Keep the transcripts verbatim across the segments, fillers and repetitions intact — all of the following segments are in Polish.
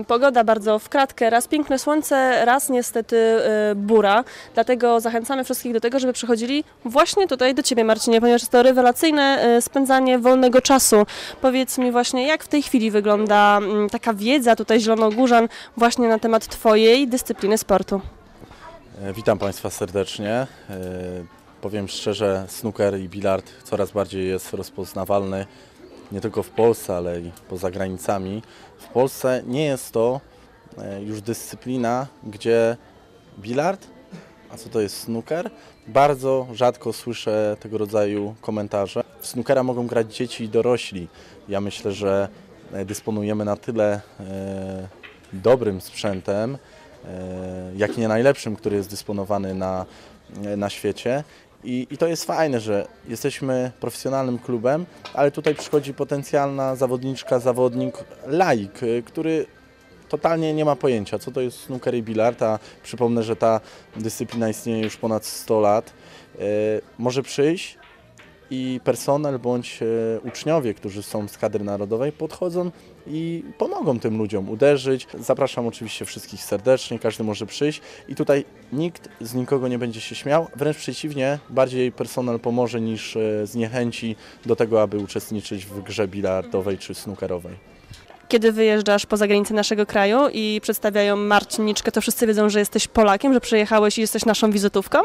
Pogoda bardzo w kratkę, raz piękne słońce, raz niestety bura. Dlatego zachęcamy wszystkich do tego, żeby przychodzili właśnie tutaj do Ciebie, Marcinie, ponieważ jest to rewelacyjne spędzanie wolnego czasu. Powiedz mi właśnie, jak w tej chwili wygląda taka wiedza tutaj zielonogórzan właśnie na temat Twojej dyscypliny sportu? Witam Państwa serdecznie. Powiem szczerze, snooker i bilard coraz bardziej jest rozpoznawalny nie tylko w Polsce, ale i poza granicami. W Polsce nie jest to już dyscyplina, gdzie bilard, a co to jest snooker? Bardzo rzadko słyszę tego rodzaju komentarze. W snookera mogą grać dzieci i dorośli. Ja myślę, że dysponujemy na tyle dobrym sprzętem, jak nie najlepszym, który jest dysponowany na, na świecie. I, I to jest fajne, że jesteśmy profesjonalnym klubem, ale tutaj przychodzi potencjalna zawodniczka, zawodnik, laik, który totalnie nie ma pojęcia, co to jest snooker i bilard, a przypomnę, że ta dyscyplina istnieje już ponad sto lat. Może przyjść i personel bądź uczniowie, którzy są z kadry narodowej, podchodzą i pomogą tym ludziom uderzyć. Zapraszam oczywiście wszystkich serdecznie, każdy może przyjść i tutaj nikt z nikogo nie będzie się śmiał, wręcz przeciwnie, bardziej personel pomoże niż zniechęci do tego, aby uczestniczyć w grze bilardowej czy snookerowej. Kiedy wyjeżdżasz poza granice naszego kraju i przedstawiają Marciniczkę, to wszyscy wiedzą, że jesteś Polakiem, że przyjechałeś i jesteś naszą wizytówką?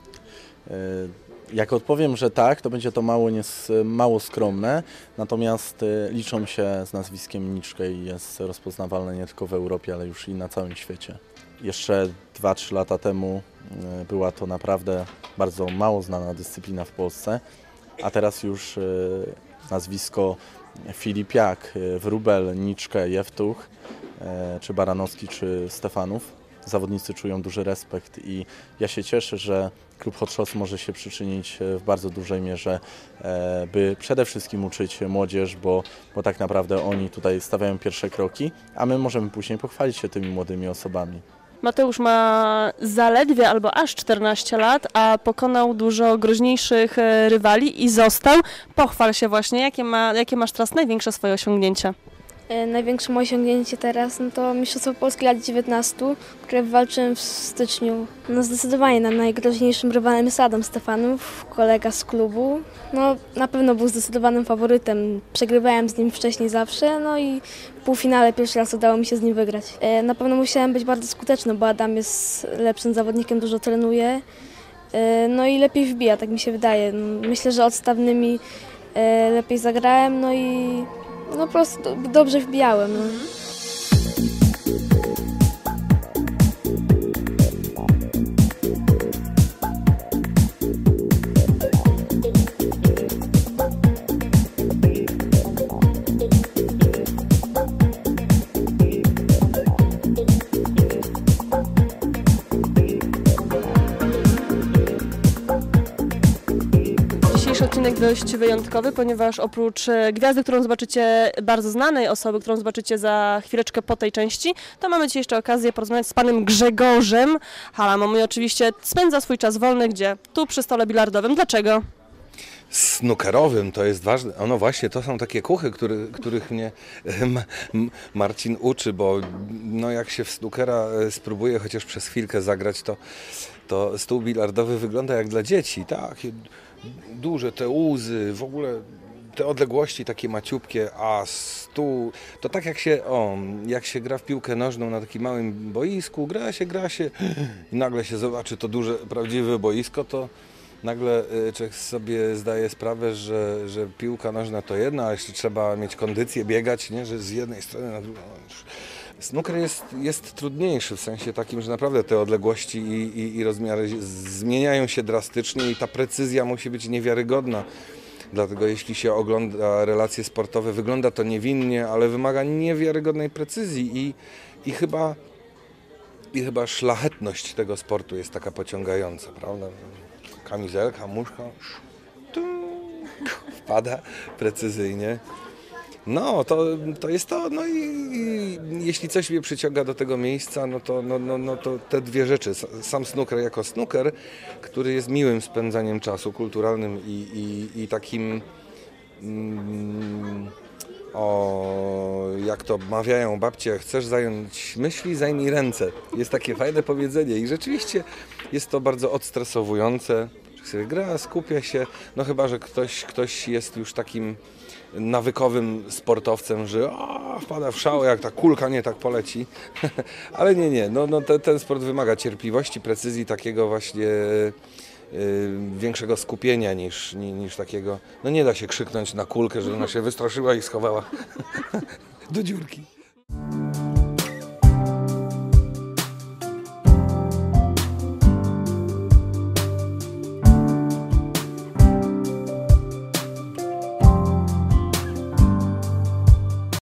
Jak odpowiem, że tak, to będzie to mało, nies, mało skromne, natomiast liczą się z nazwiskiem Niczkę i jest rozpoznawalne nie tylko w Europie, ale już i na całym świecie. Jeszcze dwa trzy lata temu była to naprawdę bardzo mało znana dyscyplina w Polsce, a teraz już nazwisko Filipiak, Wróbel, Niczkę, Jewtuch, czy Baranowski, czy Stefanów. Zawodnicy czują duży respekt i ja się cieszę, że klub Hot Shots może się przyczynić w bardzo dużej mierze, by przede wszystkim uczyć młodzież, bo, bo tak naprawdę oni tutaj stawiają pierwsze kroki, a my możemy później pochwalić się tymi młodymi osobami. Mateusz ma zaledwie albo aż czternaście lat, a pokonał dużo groźniejszych rywali i został. Pochwal się właśnie, jakie, ma, jakie masz teraz największe swoje osiągnięcia? Największe moje osiągnięcie teraz no to Mistrzostwo Polski lat dziewiętnastu, które walczyłem w styczniu. No zdecydowanie na najgroźniejszym rywalem jest Adam Stefanów, kolega z klubu. No na pewno był zdecydowanym faworytem. Przegrywałem z nim wcześniej zawsze, no i w półfinale pierwszy raz udało mi się z nim wygrać. Na pewno musiałem być bardzo skuteczny, bo Adam jest lepszym zawodnikiem, dużo trenuje. No i lepiej wbija, tak mi się wydaje. Myślę, że odstawnymi lepiej zagrałem, no i no po prostu dobrze wbijałem. No. Dzisiejszy odcinek dość wyjątkowy, ponieważ oprócz gwiazdy, którą zobaczycie, bardzo znanej osoby, którą zobaczycie za chwileczkę po tej części, to mamy dzisiaj jeszcze okazję porozmawiać z panem Grzegorzem Halamą i oczywiście spędza swój czas wolny gdzie? Tu przy stole bilardowym. Dlaczego? Snookerowym, to jest ważne. No właśnie, to są takie kuchy, który, których mnie Marcin uczy, bo no jak się w snookera spróbuje chociaż przez chwilkę zagrać, to, to stół bilardowy wygląda jak dla dzieci. Takie duże te łzy, w ogóle te odległości takie maciupkie, a stół, to tak jak się, o, jak się gra w piłkę nożną na takim małym boisku, gra się, gra się i nagle się zobaczy to duże, prawdziwe boisko, to nagle człowiek sobie zdaje sprawę, że, że piłka nożna to jedna, a jeszcze trzeba mieć kondycję, biegać, nie? Że z jednej strony na drugą. Snooker jest, jest trudniejszy w sensie takim, że naprawdę te odległości i, i, i rozmiary zmieniają się drastycznie i ta precyzja musi być niewiarygodna. Dlatego jeśli się ogląda relacje sportowe, wygląda to niewinnie, ale wymaga niewiarygodnej precyzji i, i, chyba, i chyba szlachetność tego sportu jest taka pociągająca, prawda? Kamizelka, muszka, wpada precyzyjnie. No, to, to jest to, no i, i jeśli coś mnie przyciąga do tego miejsca, no to, no, no, no to te dwie rzeczy. Sam snooker jako snooker, który jest miłym spędzaniem czasu, kulturalnym i, i, i takim mm, o, jak to mawiają babcie, chcesz zająć myśli, zajmij ręce. Jest takie fajne powiedzenie i rzeczywiście jest to bardzo odstresowujące. Człowiek sobie gra, skupia się, no chyba, że ktoś, ktoś jest już takim nawykowym sportowcem, że o, wpada w szał, jak ta kulka nie tak poleci. Ale nie, nie, no, no te, ten sport wymaga cierpliwości, precyzji, takiego właśnie y, większego skupienia niż, ni- niż takiego, no nie da się krzyknąć na kulkę, że ona się wystraszyła i schowała do dziurki.